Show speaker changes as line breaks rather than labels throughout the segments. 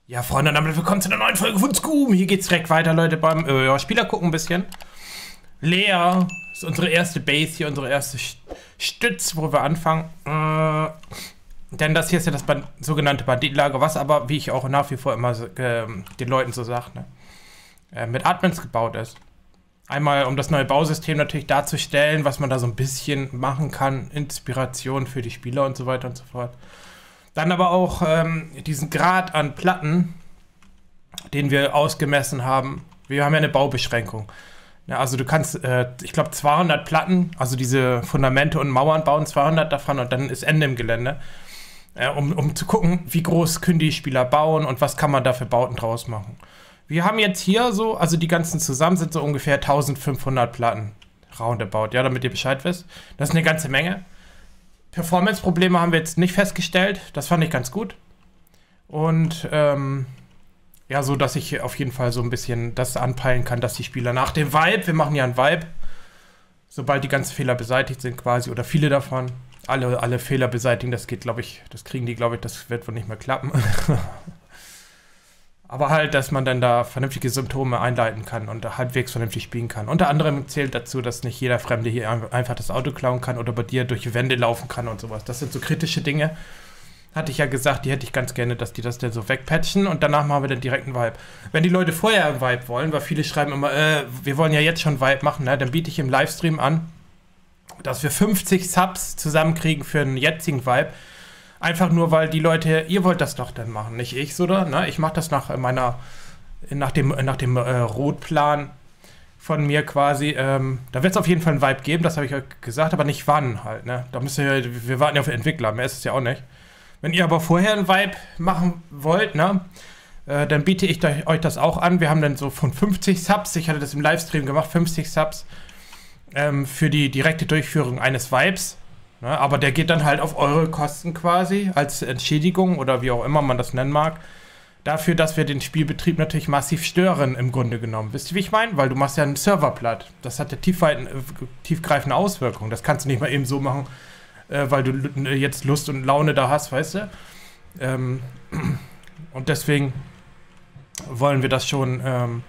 Ja, Freunde, und damit willkommen zu einer neuen Folge von Scoob. Hier geht's direkt weiter, Leute, beim Spieler gucken ein bisschen. Lea ist unsere erste Base hier, unsere erste Stütz, wo wir anfangen. Denn das hier ist ja das sogenannte Banditenlager, was aber, wie ich auch nach wie vor immer den Leuten so sage, ne, mit Admins gebaut ist. Einmal, um das neue Bausystem natürlich darzustellen, was man da so ein bisschen machen kann, Inspiration für die Spieler und so weiter und so fort. Dann aber auch diesen Grad an Platten, den wir ausgemessen haben. Wir haben ja eine Baubeschränkung. Ja, also du kannst, ich glaube 200 Platten, also diese Fundamente und Mauern bauen, 200 davon und dann ist Ende im Gelände. Um zu gucken, wie groß können die Spieler bauen und was kann man da für Bauten draus machen. Wir haben jetzt hier so, also die ganzen zusammen sind so ungefähr 1500 Platten roundabout, ja, damit ihr Bescheid wisst. Das ist eine ganze Menge. Performance-Probleme haben wir jetzt nicht festgestellt. Das fand ich ganz gut. Und ja, so, dass ich auf jeden Fall so ein bisschen das anpeilen kann, dass die Spieler nach dem Vibe, wir machen ja ein Vibe, sobald die ganzen Fehler beseitigt sind quasi, oder viele davon, alle Fehler beseitigen, das geht, glaube ich, das kriegen die, glaube ich, das wird wohl nicht mehr klappen. Aber halt, dass man dann da vernünftige Symptome einleiten kann und halbwegs vernünftig spielen kann. Unter anderem zählt dazu, dass nicht jeder Fremde hier einfach das Auto klauen kann oder bei dir durch Wände laufen kann und sowas. Das sind so kritische Dinge. Hatte ich ja gesagt, die hätte ich ganz gerne, dass die das dann so wegpatchen und danach machen wir dann direkt einen Vibe. Wenn die Leute vorher einen Vibe wollen, weil viele schreiben immer, wir wollen ja jetzt schon Vibe machen, ne? Dann biete ich im Livestream an, dass wir 50 Subs zusammenkriegen für einen jetzigen Vibe. Einfach nur, weil die Leute, ihr wollt das doch dann machen, nicht ich, oder? Ne? Ich mache das nach dem Rotplan von mir quasi. Da wird es auf jeden Fall einen Vibe geben, das habe ich euch gesagt, aber nicht wann halt. Ne? Da müsst ihr, wir warten ja auf den Entwickler, mehr ist es ja auch nicht. Wenn ihr aber vorher einen Vibe machen wollt, ne, dann biete ich euch das auch an. Wir haben dann so von 50 Subs, ich hatte das im Livestream gemacht, 50 Subs für die direkte Durchführung eines Vibes. Ne, aber der geht dann halt auf eure Kosten quasi, als Entschädigung oder wie auch immer man das nennen mag. Dafür, dass wir den Spielbetrieb natürlich massiv stören, im Grunde genommen. Wisst ihr, wie ich meine? Weil du machst ja einen Server platt. Das hat ja tiefgreifende Auswirkungen. Das kannst du nicht mal eben so machen, weil du jetzt Lust und Laune da hast, weißt du? Und deswegen wollen wir das schon,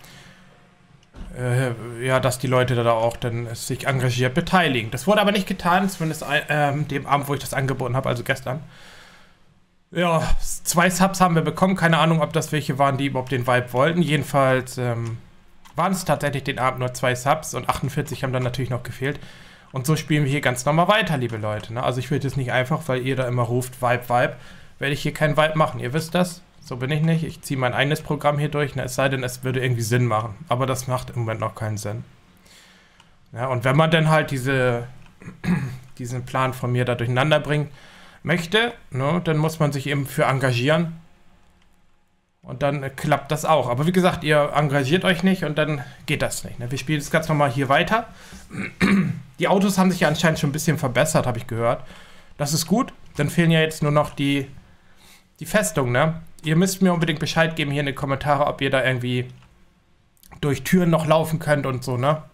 ja, dass die Leute da auch dann sich engagiert beteiligen. Das wurde aber nicht getan, zumindest dem Abend, wo ich das angeboten habe, also gestern. Ja, 2 Subs haben wir bekommen. Keine Ahnung, ob das welche waren, die überhaupt den Vibe wollten. Jedenfalls waren es tatsächlich den Abend nur 2 Subs und 48 haben dann natürlich noch gefehlt. Und so spielen wir hier ganz normal weiter, liebe Leute. Ne? Also ich will das nicht einfach, weil ihr da immer ruft, Vibe, Vibe, werde ich hier keinen Vibe machen. Ihr wisst das. So bin ich nicht. Ich ziehe mein eigenes Programm hier durch, ne? Es sei denn, es würde irgendwie Sinn machen. Aber das macht im Moment noch keinen Sinn. Ja, und wenn man dann halt diesen Plan von mir da durcheinander bringen möchte, ne, dann muss man sich eben für engagieren. Und dann klappt das auch. Aber wie gesagt, ihr engagiert euch nicht und dann geht das nicht. Ne? Wir spielen jetzt ganz normal hier weiter. Die Autos haben sich ja anscheinend schon ein bisschen verbessert, habe ich gehört. Das ist gut. Dann fehlen ja jetzt nur noch die Festung, ne? Ihr müsst mir unbedingt Bescheid geben hier in den Kommentaren, ob ihr da irgendwie durch Türen noch laufen könnt und so, ne?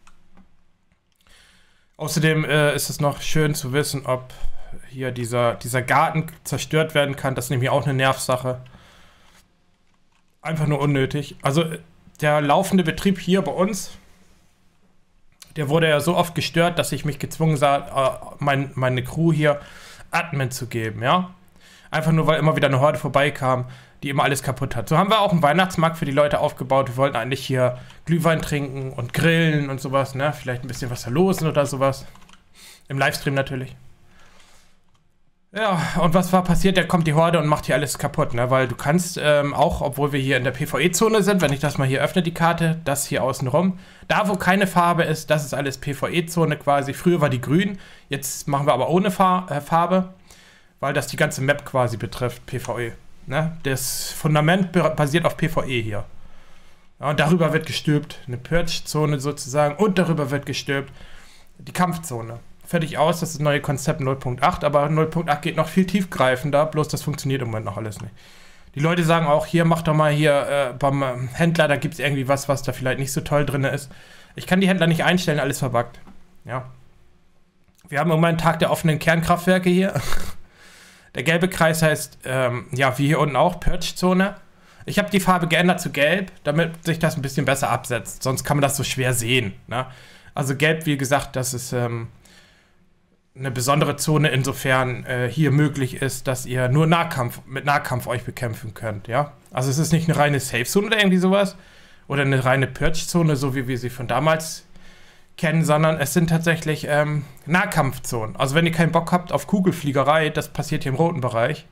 Außerdem ist es noch schön zu wissen, ob hier dieser Garten zerstört werden kann. Das ist nämlich auch eine Nervsache. Einfach nur unnötig. Also der laufende Betrieb hier bei uns, der wurde ja so oft gestört, dass ich mich gezwungen sah, meine Crew hier Admin zu geben, ja? Einfach nur, weil immer wieder eine Horde vorbeikam, die immer alles kaputt hat. So haben wir auch einen Weihnachtsmarkt für die Leute aufgebaut. Wir wollten eigentlich hier Glühwein trinken und grillen und sowas, ne? Vielleicht ein bisschen was verlosen oder sowas. Im Livestream natürlich. Ja, und was war passiert? Da kommt die Horde und macht hier alles kaputt, ne? Weil du kannst auch, obwohl wir hier in der PvE-Zone sind, wenn ich das mal hier öffne, die Karte, das hier außen rum, da wo keine Farbe ist, das ist alles PvE-Zone quasi. Früher war die grün, jetzt machen wir aber ohne Farbe, weil das die ganze Map quasi betrifft, PvE. Ne? Das Fundament basiert auf PvE hier. Ja, und darüber wird gestülpt, eine Purge-Zone sozusagen, und darüber wird gestülpt die Kampfzone. Fertig aus, das ist das neue Konzept 0.8, aber 0.8 geht noch viel tiefgreifender, bloß das funktioniert im Moment noch alles nicht. Die Leute sagen auch, hier, mach doch mal hier beim Händler, da gibt es irgendwie was da vielleicht nicht so toll drin ist. Ich kann die Händler nicht einstellen, alles verbuggt. Ja. Wir haben im Moment Tag der offenen Kernkraftwerke hier. Der gelbe Kreis heißt, ja, wie hier unten auch, Purge-Zone. Ich habe die Farbe geändert zu Gelb, damit sich das ein bisschen besser absetzt. Sonst kann man das so schwer sehen. Ne? Also Gelb, wie gesagt, das ist eine besondere Zone, insofern hier möglich ist, dass ihr nur mit Nahkampf euch bekämpfen könnt. Ja? Also es ist nicht eine reine Safe-Zone oder irgendwie sowas. Oder eine reine Purge-Zone, so wie wir sie von damals kennen, sondern es sind tatsächlich Nahkampfzonen. Also wenn ihr keinen Bock habt auf Kugelfliegerei, das passiert hier im roten Bereich.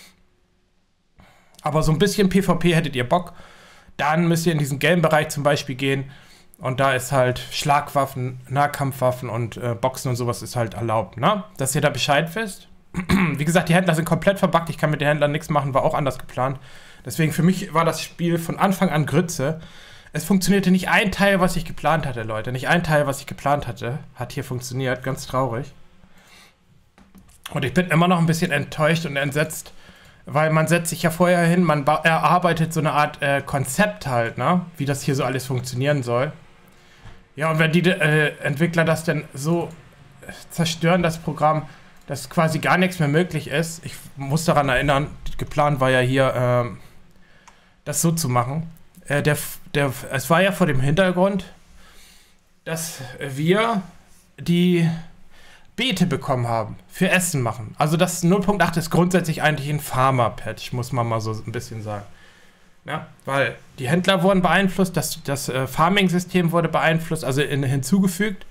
Aber so ein bisschen PvP hättet ihr Bock, dann müsst ihr in diesen gelben Bereich zum Beispiel gehen. Und da ist halt Schlagwaffen, Nahkampfwaffen und Boxen und sowas ist halt erlaubt, ne? Dass ihr da Bescheid wisst. Wie gesagt, die Händler sind komplett verbuggt. Ich kann mit den Händlern nichts machen, war auch anders geplant. Deswegen für mich war das Spiel von Anfang an Grütze. Es funktionierte nicht ein Teil, was ich geplant hatte, Leute. Nicht ein Teil, was ich geplant hatte, hat hier funktioniert. Ganz traurig. Und ich bin immer noch ein bisschen enttäuscht und entsetzt, weil man setzt sich ja vorher hin, man erarbeitet so eine Art Konzept halt, ne? Wie das hier so alles funktionieren soll. Ja, und wenn die Entwickler das denn so zerstören, das Programm, dass quasi gar nichts mehr möglich ist. Ich muss daran erinnern, geplant war ja hier, das so zu machen. Es war ja vor dem Hintergrund, dass wir die Beete bekommen haben für Essen machen. Also das 0.8 ist grundsätzlich eigentlich ein Farmer-Patch, muss man mal so ein bisschen sagen. Ja, weil die Händler wurden beeinflusst, das Farming-System wurde beeinflusst, also hinzugefügt.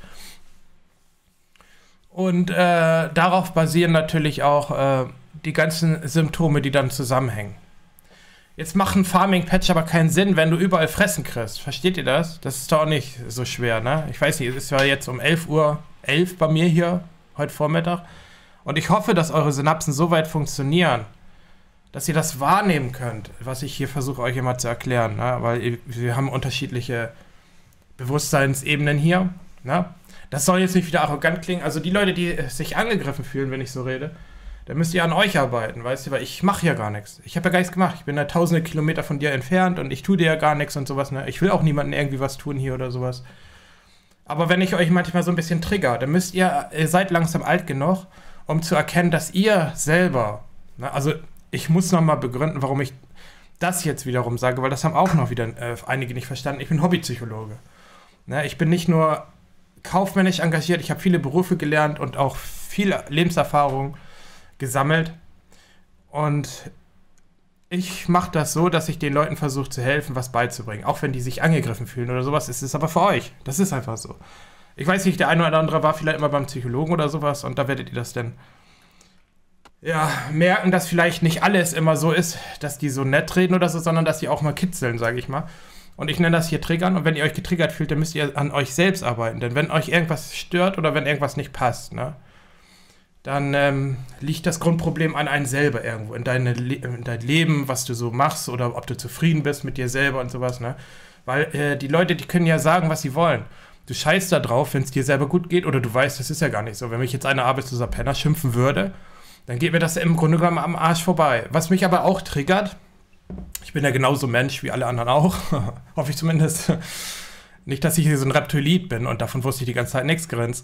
Und darauf basieren natürlich auch die ganzen Symptome, die dann zusammenhängen. Jetzt macht ein Farming-Patch aber keinen Sinn, wenn du überall Fressen kriegst. Versteht ihr das? Das ist doch auch nicht so schwer, ne? Ich weiß nicht, es ist ja jetzt um 11:11 Uhr bei mir hier, heute Vormittag. Und ich hoffe, dass eure Synapsen so weit funktionieren, dass ihr das wahrnehmen könnt, was ich hier versuche euch immer zu erklären. Ne? Weil wir haben unterschiedliche Bewusstseinsebenen hier. Ne? Das soll jetzt nicht wieder arrogant klingen. Also die Leute, die sich angegriffen fühlen, wenn ich so rede, dann müsst ihr an euch arbeiten, weißt du, weil ich mache ja gar nichts. Ich habe ja gar nichts gemacht. Ich bin da tausende Kilometer von dir entfernt und ich tue dir ja gar nichts und sowas. Ne? Ich will auch niemandem irgendwie was tun hier oder sowas. Aber wenn ich euch manchmal so ein bisschen trigger, dann ihr seid langsam alt genug, um zu erkennen, dass ihr selber, ne, also ich muss nochmal begründen, warum ich das jetzt wiederum sage, weil das haben auch noch wieder einige nicht verstanden. Ich bin Hobbypsychologe. Ne, ich bin nicht nur kaufmännisch engagiert, ich habe viele Berufe gelernt und auch viel Lebenserfahrung gesammelt. Und ich mache das so, dass ich den Leuten versuche zu helfen, was beizubringen. Auch wenn die sich angegriffen fühlen oder sowas, ist es aber für euch. Das ist einfach so. Ich weiß nicht, der eine oder andere war vielleicht immer beim Psychologen oder sowas und da werdet ihr das dann ja, merken, dass vielleicht nicht alles immer so ist, dass die so nett reden oder so, sondern dass sie auch mal kitzeln, sage ich mal. Und ich nenne das hier Triggern und wenn ihr euch getriggert fühlt, dann müsst ihr an euch selbst arbeiten. Denn wenn euch irgendwas stört oder wenn irgendwas nicht passt, ne, dann liegt das Grundproblem an einem selber irgendwo, in dein Leben, was du so machst oder ob du zufrieden bist mit dir selber und sowas, ne? Weil die Leute, die können ja sagen, was sie wollen. Du scheißt da drauf, wenn es dir selber gut geht oder du weißt, das ist ja gar nicht so. Wenn mich jetzt eine arbeitsloser Penner schimpfen würde, dann geht mir das im Grunde genommen am Arsch vorbei. Was mich aber auch triggert, ich bin ja genauso Mensch wie alle anderen auch, hoffe ich zumindest. Nicht, dass ich hier so ein Reptilit bin und davon wusste ich die ganze Zeit nichts, Grins.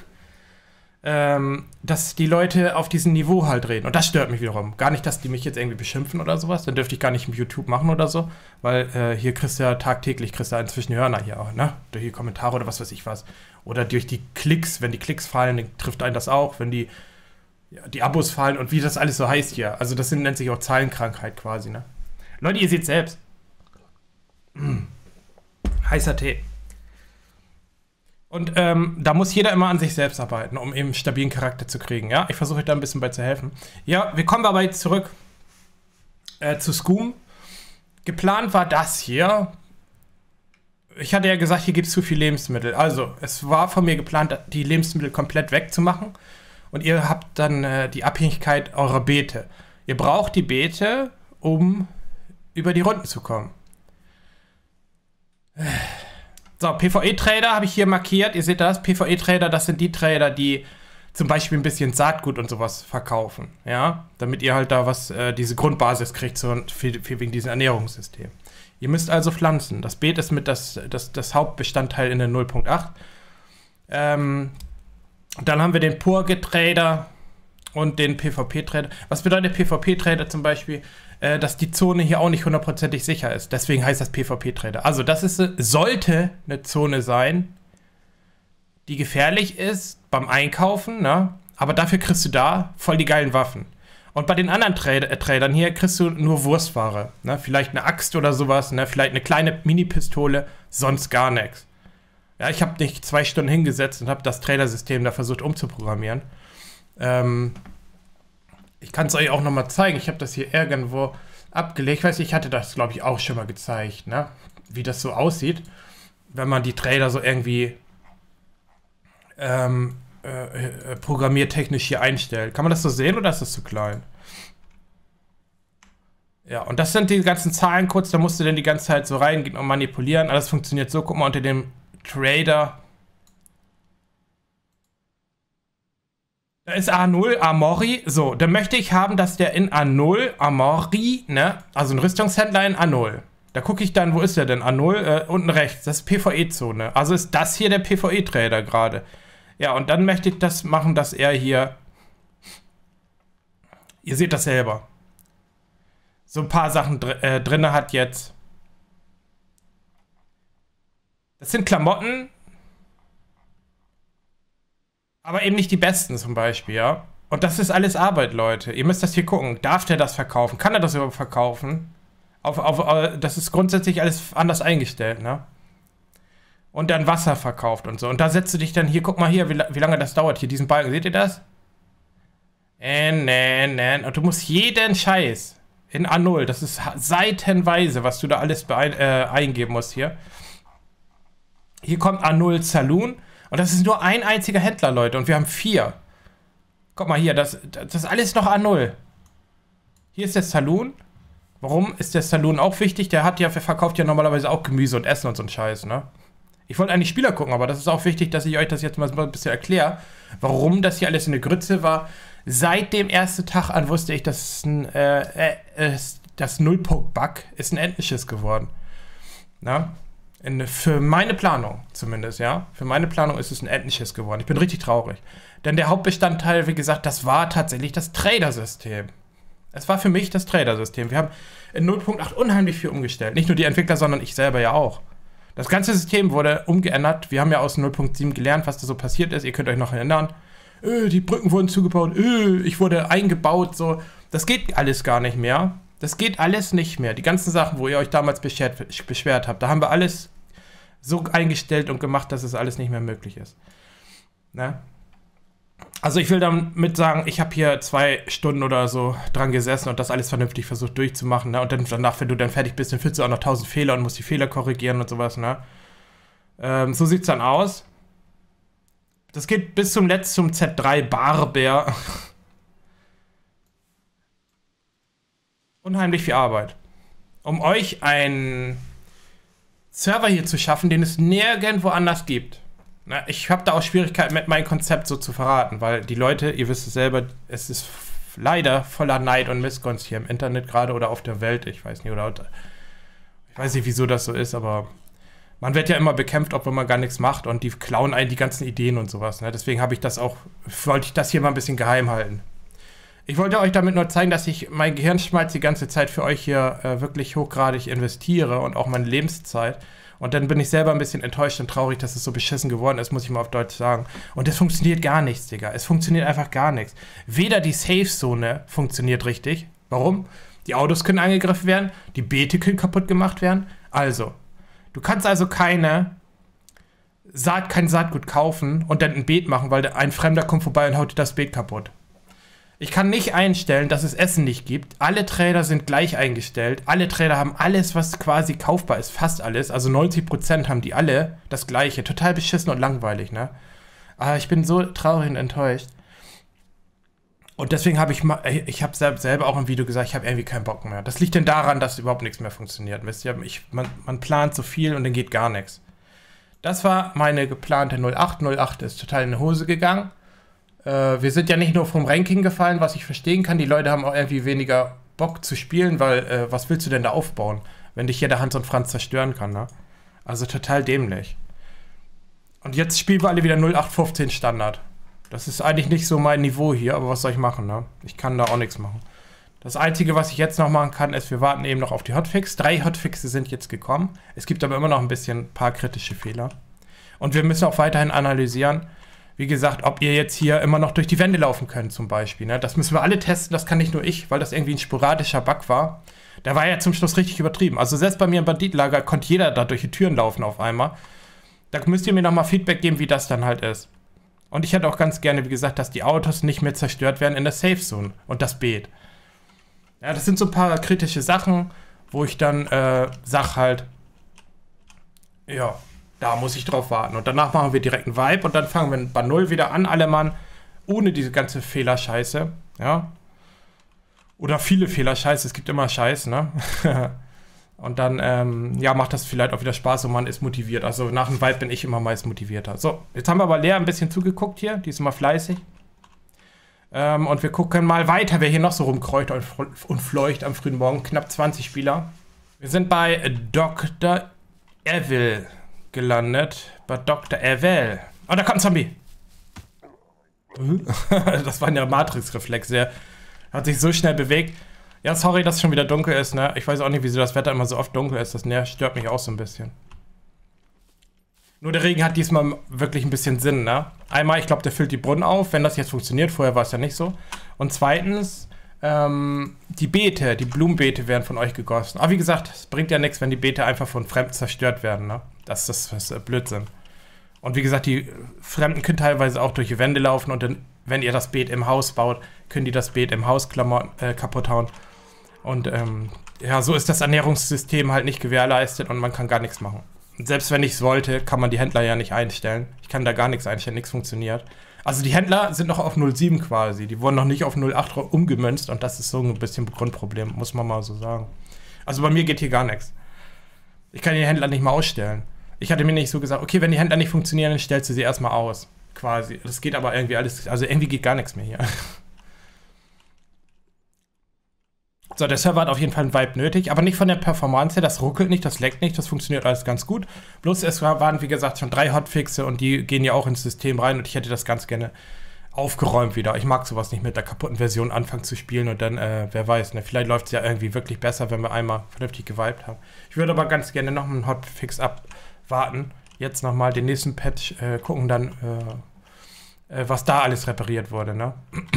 Dass die Leute auf diesem Niveau halt reden. Und das stört mich wiederum. Gar nicht, dass die mich jetzt irgendwie beschimpfen oder sowas. Dann dürfte ich gar nicht mit YouTube machen oder so. Weil hier kriegst du ja tagtäglich inzwischen Hörner hier auch, ne? Durch die Kommentare oder was weiß ich was. Oder durch die Klicks. Wenn die Klicks fallen, dann trifft einen das auch. Wenn die Abos fallen und wie das alles so heißt hier. Also das nennt sich auch Zahlenkrankheit quasi, ne? Leute, ihr seht selbst. Heißer Tee. Und da muss jeder immer an sich selbst arbeiten, um eben einen stabilen Charakter zu kriegen. Ja, ich versuche euch da ein bisschen bei zu helfen. Ja, wir kommen aber jetzt zurück zu Scoom. Geplant war das hier. Ich hatte ja gesagt, hier gibt es zu viel Lebensmittel. Also, es war von mir geplant, die Lebensmittel komplett wegzumachen. Und ihr habt dann die Abhängigkeit eurer Beete. Ihr braucht die Beete, um über die Runden zu kommen. So, PvE-Trader habe ich hier markiert. Ihr seht das, PvE-Trader, das sind die Trader, die zum Beispiel ein bisschen Saatgut und sowas verkaufen. Ja, damit ihr halt da was, diese Grundbasis kriegt wegen diesem Ernährungssystem. Ihr müsst also pflanzen. Das Beet ist mit das Hauptbestandteil in der 0.8. Dann haben wir den Purge-Trader und den PvP-Trader. Was bedeutet PvP-Trader zum Beispiel? dass die Zone hier auch nicht hundertprozentig sicher ist. Deswegen heißt das PvP-Trader. Also das ist, sollte eine Zone sein, die gefährlich ist beim Einkaufen, ne? Aber dafür kriegst du da voll die geilen Waffen. Und bei den anderen Tradern hier kriegst du nur Wurstware. Ne? Vielleicht eine Axt oder sowas, ne? Vielleicht eine kleine Mini-Pistole, sonst gar nichts. Ja, ich habe nicht 2 Stunden hingesetzt und habe das Tradersystem da versucht umzuprogrammieren. Ich kann es euch auch nochmal zeigen. Ich habe das hier irgendwo abgelegt. Ich weiß, ich hatte das, glaube ich, auch schon mal gezeigt, ne? Wie das so aussieht, wenn man die Trader so irgendwie programmiertechnisch hier einstellt. Kann man das so sehen oder ist das zu klein? Ja, und das sind die ganzen Zahlencodes, da musst du dann die ganze Zeit so reingehen und manipulieren. Alles funktioniert so. Guck mal, unter dem Trader. Da ist A0, Amori. So, dann möchte ich haben, dass der in A0, Amori, ne? Also ein Rüstungshändler in A0. Da gucke ich dann, wo ist der denn? A0, unten rechts. Das ist PvE-Zone. Also ist das hier der PvE-Trader gerade. Ja, und dann möchte ich das machen, dass er hier... Ihr seht das selber. So ein paar Sachen drin hat jetzt. Das sind Klamotten. Aber eben nicht die besten zum Beispiel, ja. Und das ist alles Arbeit, Leute. Ihr müsst das hier gucken. Darf der das verkaufen? Kann er das überhaupt verkaufen? Das ist grundsätzlich alles anders eingestellt, ne? Und dann Wasser verkauft und so. Und da setzt du dich dann hier, guck mal hier, wie lange das dauert hier, diesen Balken. Seht ihr das? Und du musst jeden Scheiß in A0, das ist seitenweise, was du da alles eingeben musst hier. Hier kommt A0 Saloon. Und das ist nur ein einziger Händler, Leute. Und wir haben 4. Guck mal hier, das ist alles noch A0. Hier ist der Saloon. Warum ist der Saloon auch wichtig? Der verkauft ja normalerweise auch Gemüse und Essen und so ein Scheiß, ne? Ich wollte eigentlich Spieler gucken, aber das ist auch wichtig, dass ich euch das jetzt mal ein bisschen erkläre, warum das hier alles in der Grütze war. Seit dem ersten Tag an wusste ich, dass das Nullpunkt-Bug ist ein Endschiss geworden. Na? Für meine Planung zumindest, ja. Für meine Planung ist es ein Endschiss geworden. Ich bin richtig traurig. Denn der Hauptbestandteil, wie gesagt, das war tatsächlich das Trader-System. Es war für mich das Trader-System. Wir haben in 0.8 unheimlich viel umgestellt. Nicht nur die Entwickler, sondern ich selber ja auch. Das ganze System wurde umgeändert. Wir haben ja aus 0.7 gelernt, was da so passiert ist. Ihr könnt euch noch erinnern. Die Brücken wurden zugebaut. Ich wurde eingebaut. So. Das geht alles gar nicht mehr. Das geht alles nicht mehr. Die ganzen Sachen, wo ihr euch damals beschwert habt, da haben wir alles so eingestellt und gemacht, dass es alles nicht mehr möglich ist. Ne? Also ich will damit sagen, ich habe hier 2 Stunden oder so dran gesessen und das alles vernünftig versucht durchzumachen. Ne? Und dann danach, wenn du dann fertig bist, dann findest du auch noch 1000 Fehler und musst die Fehler korrigieren und sowas. Ne? So sieht es dann aus. Das geht bis zum Z3 Barbear. Unheimlich viel Arbeit. Um euch einen Server hier zu schaffen, den es nirgendwo anders gibt. Na, ich habe da auch Schwierigkeiten mit meinem Konzept so zu verraten, weil die Leute, ihr wisst es selber, es ist leider voller Neid und Missgunst hier im Internet gerade oder auf der Welt, ich weiß nicht, ich weiß nicht, wieso das so ist, aber man wird ja immer bekämpft, obwohl man gar nichts macht und die klauen einen die ganzen Ideen und sowas, ne? Deswegen wollte ich das hier mal ein bisschen geheim halten. Ich wollte euch damit nur zeigen, dass ich mein Gehirnschmalz die ganze Zeit für euch hier wirklich hochgradig investiere und auch meine Lebenszeit. Und dann bin ich selber ein bisschen enttäuscht und traurig, dass es so beschissen geworden ist, muss ich mal auf Deutsch sagen. Und es funktioniert gar nichts, Digga. Es funktioniert einfach gar nichts. Weder die Safe-Zone funktioniert richtig. Warum? Die Autos können angegriffen werden, die Beete können kaputt gemacht werden. Also, du kannst also kein Saatgut kaufen und dann ein Beet machen, weil ein Fremder kommt vorbei und haut dir das Beet kaputt. Ich kann nicht einstellen, dass es Essen nicht gibt. Alle Trader sind gleich eingestellt. Alle Trader haben alles, was quasi kaufbar ist. Fast alles. Also 90% haben die alle das Gleiche. Total beschissen und langweilig, ne? Aber ich bin so traurig und enttäuscht. Und deswegen habe ich selber auch im Video gesagt, ich habe irgendwie keinen Bock mehr. Das liegt denn daran, dass überhaupt nichts mehr funktioniert. Wisst ihr, man plant so viel und dann geht gar nichts. Das war meine geplante 08. 08 ist total in die Hose gegangen. Wir sind ja nicht nur vom Ranking gefallen, was ich verstehen kann. Die Leute haben auch irgendwie weniger Bock zu spielen, weil was willst du denn da aufbauen, wenn dich hier der Hans und Franz zerstören kann, ne? Also total dämlich. Und jetzt spielen wir alle wieder 0815 Standard. Das ist eigentlich nicht so mein Niveau hier, aber was soll ich machen, ne? Ich kann da auch nichts machen. Das Einzige, was ich jetzt noch machen kann, ist, wir warten eben noch auf die Hotfix. 3 Hotfixe sind jetzt gekommen. Es gibt aber immer noch ein paar kritische Fehler. Und wir müssen auch weiterhin analysieren, wie gesagt, ob ihr jetzt hier immer noch durch die Wände laufen könnt zum Beispiel. Ne? Das müssen wir alle testen, das kann nicht nur ich, weil das irgendwie ein sporadischer Bug war. Der war ja zum Schluss richtig übertrieben. Also selbst bei mir im Banditenlager konnte jeder da durch die Türen laufen auf einmal. Da müsst ihr mir nochmal Feedback geben, wie das dann halt ist. Und ich hätte auch ganz gerne, wie gesagt, dass die Autos nicht mehr zerstört werden in der Safe Zone und das Beet. Ja, das sind so ein paar kritische Sachen, wo ich dann sag halt, ja, da muss ich drauf warten. Und danach machen wir direkt einen Vibe und dann fangen wir bei Null wieder an, alle Mann, ohne diese ganze Fehlerscheiße, ja. Oder viele Fehlerscheiße, es gibt immer Scheiß, ne? Und dann, ja, macht das vielleicht auch wieder Spaß und man ist motiviert. Also nach dem Vibe bin ich immer meist motivierter. So, jetzt haben wir aber Lea ein bisschen zugeguckt hier, die ist immer fleißig. Und wir gucken mal weiter, wer hier noch so rumkreucht und fleucht am frühen Morgen. Knapp 20 Spieler. Wir sind bei Dr. Evil gelandet. Bei Dr. Evil. Oh, da kommt ein Zombie. Das war ja Matrix-Reflex. Der hat sich so schnell bewegt. Ja, sorry, dass es schon wieder dunkel ist, ne? Ich weiß auch nicht, wieso das Wetter immer so oft dunkel ist. Das stört mich auch so ein bisschen. Nur der Regen hat diesmal wirklich ein bisschen Sinn, ne? Einmal, ich glaube, der füllt die Brunnen auf, wenn das jetzt funktioniert. Vorher war es ja nicht so. Und zweitens, die Beete, die Blumenbeete werden von euch gegossen. Aber wie gesagt, es bringt ja nichts, wenn die Beete einfach von Fremden zerstört werden, ne? Das ist Blödsinn. Und wie gesagt, die Fremden können teilweise auch durch die Wände laufen und dann, wenn ihr das Beet im Haus baut, können die das Beet im Haus kaputt hauen. Und ja, so ist das Ernährungssystem halt nicht gewährleistet und man kann gar nichts machen. Und selbst wenn ich es wollte, kann man die Händler ja nicht einstellen. Ich kann da gar nichts einstellen, nichts funktioniert. Also die Händler sind noch auf 0,7 quasi. Die wurden noch nicht auf 0,8 umgemünzt und das ist so ein bisschen ein Grundproblem, muss man mal so sagen. Also bei mir geht hier gar nichts. Ich kann die Händler nicht mal ausstellen. Ich hatte mir nicht so gesagt, okay, wenn die Händler nicht funktionieren, dann stellst du sie erstmal aus. Quasi. Das geht aber irgendwie alles, also irgendwie geht gar nichts mehr hier. So, der Server hat auf jeden Fall einen Vibe nötig, aber nicht von der Performance her, das ruckelt nicht, das leckt nicht, das funktioniert alles ganz gut. Bloß es waren, wie gesagt, schon 3 Hotfixe und die gehen ja auch ins System rein und ich hätte das ganz gerne aufgeräumt wieder. Ich mag sowas nicht mit der kaputten Version anfangen zu spielen und dann, wer weiß, ne, vielleicht läuft es ja irgendwie wirklich besser, wenn wir einmal vernünftig gewiped haben. Ich würde aber ganz gerne noch einen Hotfix abwarten, jetzt nochmal den nächsten Patch gucken, dann, was da alles repariert wurde, ne?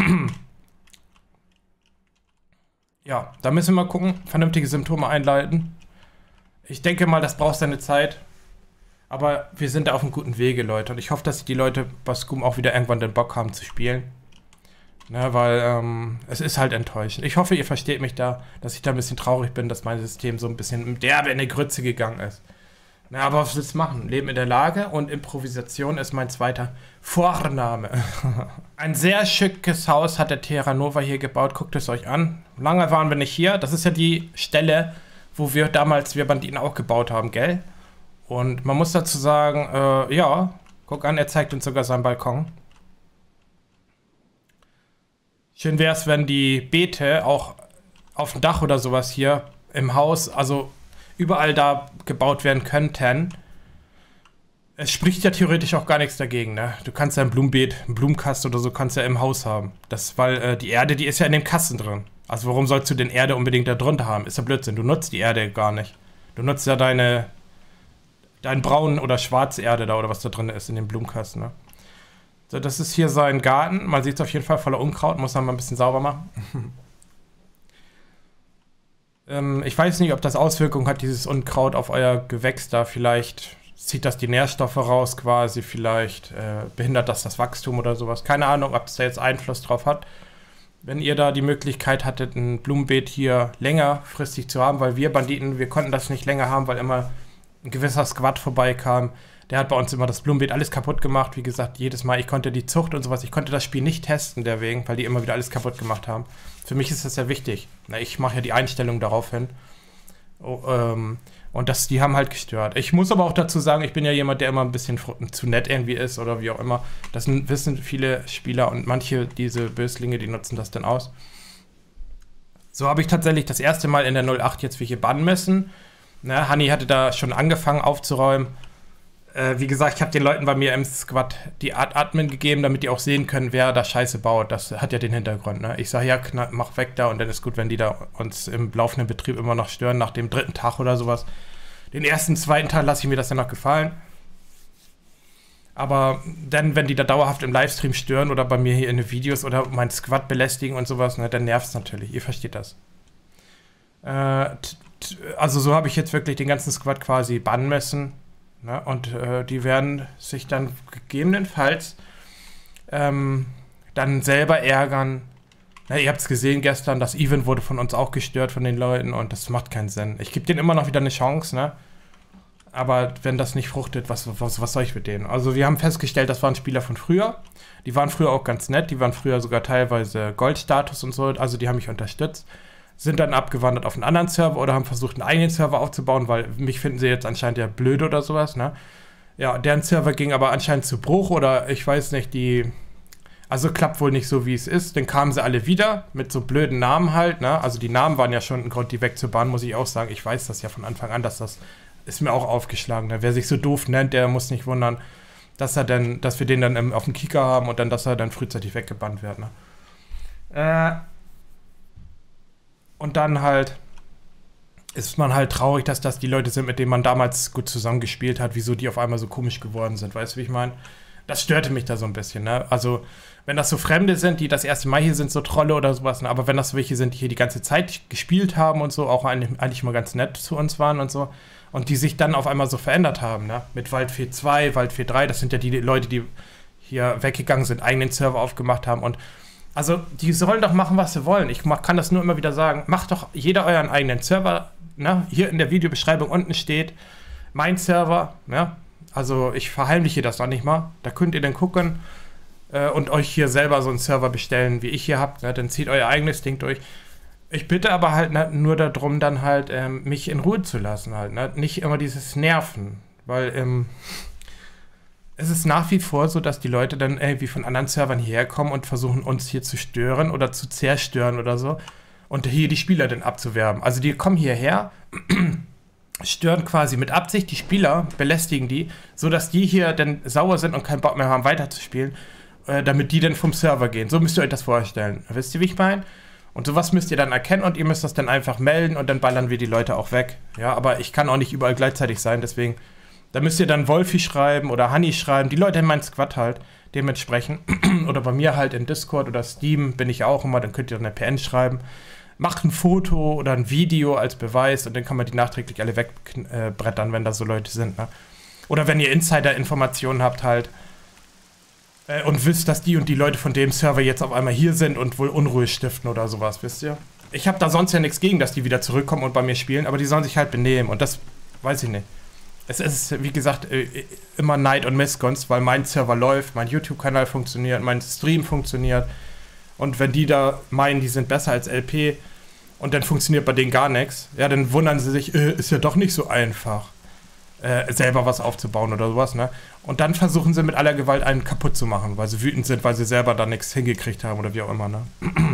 Ja, da müssen wir gucken, vernünftige Symptome einleiten. Ich denke mal, das braucht seine Zeit. Aber wir sind da auf einem guten Wege, Leute. Und ich hoffe, dass die Leute bei Scum auch wieder irgendwann den Bock haben zu spielen. Ne, weil es ist halt enttäuschend. Ich hoffe, ihr versteht mich da, dass ich da ein bisschen traurig bin, dass mein System so ein bisschen derbe in die Grütze gegangen ist. Na, aber was willst du machen? Leben in der Lage und Improvisation ist mein zweiter Vorname. Ein sehr schickes Haus hat der Terra Nova hier gebaut. Guckt es euch an. Lange waren wir nicht hier. Das ist ja die Stelle, wo wir damals, wir Banditen auch gebaut haben, gell? Und man muss dazu sagen, ja, guck an, er zeigt uns sogar seinen Balkon. Schön wäre es, wenn die Beete auch auf dem Dach oder sowas hier im Haus, also überall da gebaut werden könnten. Es spricht ja theoretisch auch gar nichts dagegen, ne? Du kannst ja ein Blumenbeet, einen Blumenkasten oder so kannst ja im Haus haben. Das, weil die Erde, die ist ja in dem Kasten drin. Also warum sollst du denn Erde unbedingt da drunter haben? Ist ja Blödsinn, du nutzt die Erde gar nicht. Du nutzt ja dein braun oder schwarze Erde da oder was da drin ist in dem Blumenkasten, ne? So, das ist hier sein Garten. Man sieht es auf jeden Fall voller Unkraut, muss man mal ein bisschen sauber machen. Ich weiß nicht, ob das Auswirkungen hat, dieses Unkraut auf euer Gewächs da. Vielleicht zieht das die Nährstoffe raus quasi, vielleicht behindert das Wachstum oder sowas. Keine Ahnung, ob es da jetzt Einfluss drauf hat. Wenn ihr da die Möglichkeit hattet, ein Blumenbeet hier längerfristig zu haben, weil wir Banditen, wir konnten das nicht länger haben, weil immer ein gewisser Squad vorbeikam. Der hat bei uns immer das Blumenbeet alles kaputt gemacht. Wie gesagt, jedes Mal, ich konnte die Zucht und sowas, ich konnte das Spiel nicht testen deswegen, weil die immer wieder alles kaputt gemacht haben. Für mich ist das sehr wichtig. Na, ich mache ja die Einstellung darauf hin. Und die haben halt gestört. Ich muss aber auch dazu sagen, ich bin ja jemand, der immer ein bisschen zu nett irgendwie ist oder wie auch immer. Das wissen viele Spieler und manche, diese Böslinge, die nutzen das dann aus. So habe ich tatsächlich das erste Mal in der 08 jetzt welche bannen müssen. Ne, Hanni hatte da schon angefangen aufzuräumen. Wie gesagt, ich habe den Leuten bei mir im Squad die Art Admin gegeben, damit die auch sehen können, wer da Scheiße baut. Das hat ja den Hintergrund, ne? Ich sage, ja, mach weg da und dann ist gut, wenn die da uns im laufenden Betrieb immer noch stören, nach dem 3. Tag oder sowas. Den 1., 2. Tag lasse ich mir das dann noch gefallen. Aber dann, wenn die da dauerhaft im Livestream stören oder bei mir hier in den Videos oder mein Squad belästigen und sowas, ne, dann nervt es natürlich. Ihr versteht das. Also so habe ich jetzt wirklich den ganzen Squad quasi bannen müssen. Ne? Und die werden sich dann gegebenenfalls dann selber ärgern. Na, ihr habt es gesehen gestern, das Event wurde von uns auch gestört von den Leuten und das macht keinen Sinn. Ich gebe denen immer noch wieder eine Chance, ne? Aber wenn das nicht fruchtet, was soll ich mit denen? Also wir haben festgestellt, das waren Spieler von früher. Die waren früher auch ganz nett, die waren früher sogar teilweise Goldstatus und so, also die haben mich unterstützt. Sind dann abgewandert auf einen anderen Server oder haben versucht, einen eigenen Server aufzubauen, weil mich finden sie jetzt anscheinend ja blöd oder sowas, ne? Ja, deren Server ging aber anscheinend zu Bruch oder ich weiß nicht, also klappt wohl nicht so, wie es ist. Dann kamen sie alle wieder mit so blöden Namen halt, ne? Also die Namen waren ja schon ein Grund, die wegzubannen, muss ich auch sagen. Ich weiß das ja von Anfang an, dass das ist mir auch aufgeschlagen. Ne? Wer sich so doof nennt, der muss nicht wundern, dass wir den dann auf dem Kicker haben und dann, dass er dann frühzeitig weggebannt wird, ne? Und dann halt ist man halt traurig, dass das die Leute sind, mit denen man damals gut zusammengespielt hat, wieso die auf einmal so komisch geworden sind. Weißt du, wie ich meine? Das störte mich da so ein bisschen, ne? Also, wenn das so Fremde sind, die das erste Mal hier sind, so Trolle oder sowas, ne? Aber wenn das welche sind, die hier die ganze Zeit gespielt haben und so, auch eigentlich mal ganz nett zu uns waren und so, und die sich dann auf einmal so verändert haben, ne? Mit Waldfee 2, Waldfee 3, das sind ja die Leute, die hier weggegangen sind, eigenen Server aufgemacht haben und also, die sollen doch machen, was sie wollen. Ich kann das nur immer wieder sagen. Macht doch jeder euren eigenen Server, ne? Hier in der Videobeschreibung unten steht mein Server, ne? Also, ich verheimliche das noch nicht mal. Da könnt ihr dann gucken und euch hier selber so einen Server bestellen, wie ich hier habt, ne? Dann zieht euer eigenes Ding durch. Ich bitte aber halt nur darum, dann halt mich in Ruhe zu lassen halt, ne? Nicht immer dieses Nerven, weil es ist nach wie vor so, dass die Leute dann irgendwie von anderen Servern hierher kommen und versuchen, uns hier zu stören oder zu zerstören oder so und hier die Spieler dann abzuwerben. Also die kommen hierher, stören quasi mit Absicht die Spieler, belästigen die, sodass die hier dann sauer sind und keinen Bock mehr haben, weiterzuspielen, damit die dann vom Server gehen. So müsst ihr euch das vorstellen. Wisst ihr, wie ich meine? Und sowas müsst ihr dann erkennen und ihr müsst das dann einfach melden und dann ballern wir die Leute auch weg. Ja, aber ich kann auch nicht überall gleichzeitig sein, deswegen da müsst ihr dann Wolfi schreiben oder Honey schreiben, die Leute in meinem Squad halt, dementsprechend. Oder bei mir halt in Discord oder Steam bin ich auch immer, dann könnt ihr eine PN schreiben. Macht ein Foto oder ein Video als Beweis und dann kann man die nachträglich alle wegbrettern, wenn da so Leute sind, ne? Oder wenn ihr Insider-Informationen habt halt und wisst, dass die und die Leute von dem Server jetzt auf einmal hier sind und wohl Unruhe stiften oder sowas, wisst ihr? Ich habe da sonst ja nichts gegen, dass die wieder zurückkommen und bei mir spielen, aber die sollen sich halt benehmen und das weiß ich nicht. Es ist, wie gesagt, immer Neid und Missgunst, weil mein Server läuft, mein YouTube-Kanal funktioniert, mein Stream funktioniert. Und wenn die da meinen, die sind besser als LP und dann funktioniert bei denen gar nichts, ja, dann wundern sie sich, ist ja doch nicht so einfach, selber was aufzubauen oder sowas, ne? Und dann versuchen sie mit aller Gewalt einen kaputt zu machen, weil sie wütend sind, weil sie selber da nichts hingekriegt haben oder wie auch immer, ne?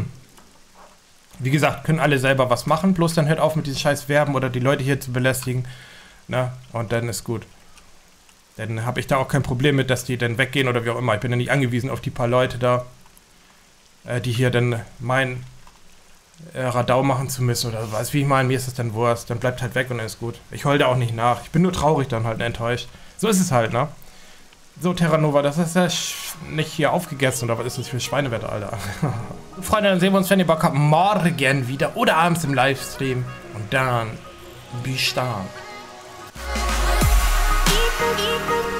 Wie gesagt, können alle selber was machen, bloß dann hört auf mit diesem scheiß Werben oder die Leute hier zu belästigen. Na, und dann ist gut. Dann habe ich da auch kein Problem mit, dass die dann weggehen oder wie auch immer. Ich bin ja nicht angewiesen auf die paar Leute da, die hier dann meinen, Radau machen zu müssen oder was. Wie ich meine, mir ist das dann Wurst. Dann bleibt halt weg und dann ist gut. Ich heule da auch nicht nach. Ich bin nur traurig dann halt enttäuscht. So ist es halt, ne? So, Terranova, das ist ja nicht hier aufgegessen oder was ist das für Schweinewetter, Alter? Freunde, dann sehen wir uns, wenn ihr Bock habt, morgen wieder oder abends im Livestream. Und dann, bis stark.
Keep